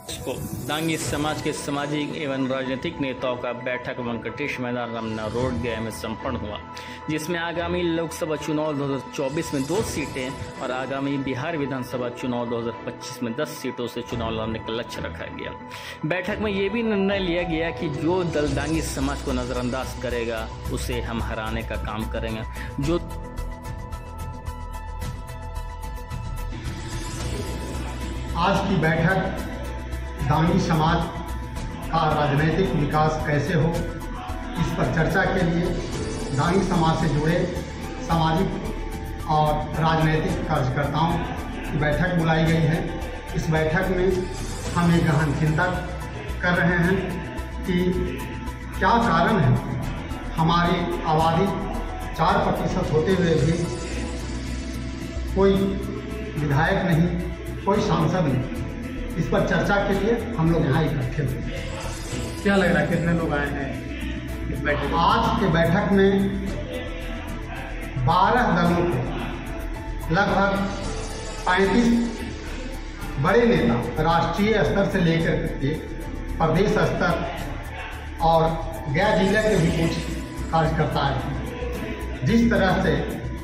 को दांगी समाज के सामाजिक एवं राजनीतिक नेताओं का बैठक वेंकटेश मैदान रमना रोड गया में संपन्न हुआ, जिसमें आगामी लोकसभा चुनाव 2024 में 2 सीटें और आगामी बिहार विधानसभा चुनाव 2025 में 10 सीटों से चुनाव लड़ने का लक्ष्य रखा गया। बैठक में ये भी निर्णय लिया गया कि जो दल दांगी समाज को नजरअंदाज करेगा उसे हम हराने का काम करेंगे। जो आज की बैठक दांगी समाज का राजनीतिक विकास कैसे हो, इस पर चर्चा के लिए दांगी समाज से जुड़े सामाजिक और राजनीतिक कार्यकर्ताओं की बैठक बुलाई गई है। इस बैठक में हम एक गहन चिंता कर रहे हैं कि क्या कारण है हमारी आबादी 4% होते हुए भी कोई विधायक नहीं, कोई सांसद नहीं। इस पर चर्चा के लिए हम लोग यहाँ इकट्ठे हुए। क्या लग रहा है, कितने लोग आए हैं इस बैठक? आज के बैठक में 12 दलों के लगभग 35 बड़े नेता, राष्ट्रीय स्तर से लेकर के प्रदेश स्तर और गया जिले के भी कुछ कार्यकर्ता हैं। जिस तरह से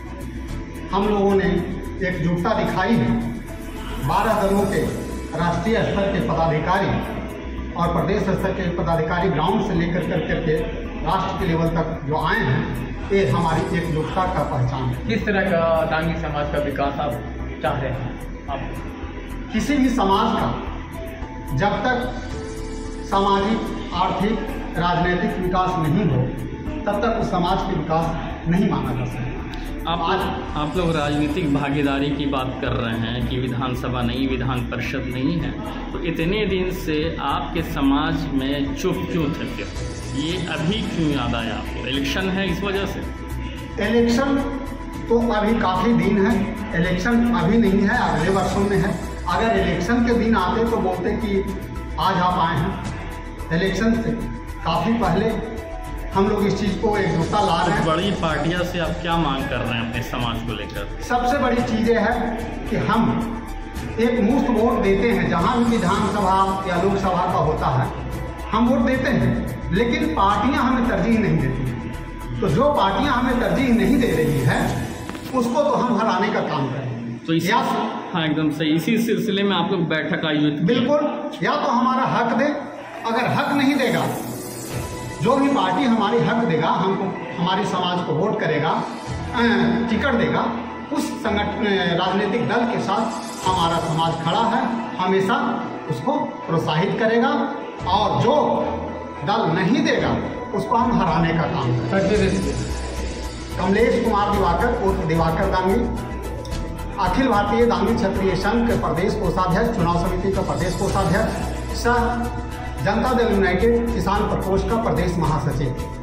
हम लोगों ने एकजुटता दिखाई है, 12 दलों के राष्ट्रीय स्तर के पदाधिकारी और प्रदेश स्तर के पदाधिकारी ग्राउंड से लेकर करके राष्ट्र के लेवल तक जो आए हैं, ये हमारी एकजुटता का पहचान है। किस तरह का दांगी समाज का विकास आप चाह रहे हैं? आप किसी भी समाज का जब तक सामाजिक, आर्थिक, राजनीतिक विकास नहीं हो तब तक उस समाज के विकास नहीं माना जा सकता। आप लोग राजनीतिक भागीदारी की बात कर रहे हैं कि विधानसभा नहीं, विधान परिषद नहीं है, तो इतने दिन से आपके समाज में चुप क्यों थे? फिर ये अभी क्यों याद आया आपको? इलेक्शन है इस वजह से? इलेक्शन तो अभी काफ़ी दिन है, इलेक्शन अभी नहीं है, अगले वर्षों में है। अगर इलेक्शन के दिन आते तो बोलते कि आज आप आए हैं। इलेक्शन से काफ़ी पहले हम लोग इस चीज़ को एकजुटता ला रहे हैं। बड़ी पार्टियां से आप क्या मांग कर रहे हैं अपने समाज को लेकर? सबसे बड़ी चीज़ है कि हम एक मुफ्त वोट देते हैं, जहाँ भी विधानसभा या लोकसभा का होता है हम वोट देते हैं, लेकिन पार्टियां हमें तरजीह नहीं देती। तो जो पार्टियां हमें तरजीह नहीं दे रही है उसको तो हम हराने का काम करें। तो हाँ, एकदम सही। इसी सिलसिले में आप लोग बैठक आयोजित? बिल्कुल। या तो हमारा हक दे, अगर हक नहीं देगा, जो भी पार्टी हमारी हक देगा, हमको हमारे समाज को वोट करेगा, टिकट देगा, उस संगठन राजनीतिक दल के साथ हमारा समाज खड़ा है, हमेशा उसको प्रोत्साहित करेगा, और जो दल नहीं देगा उसको हम हराने का काम करेंगे। कमलेश कुमार दिवाकर उर्फ दिवाकर दांगी, अखिल भारतीय दांगी क्षत्रिय संघ के प्रदेश कोषाध्यक्ष, चुनाव समिति का प्रदेश कोषाध्यक्ष, सह जनता दल यूनाइटेड किसान प्रकोष्ठ का प्रदेश महासचिव।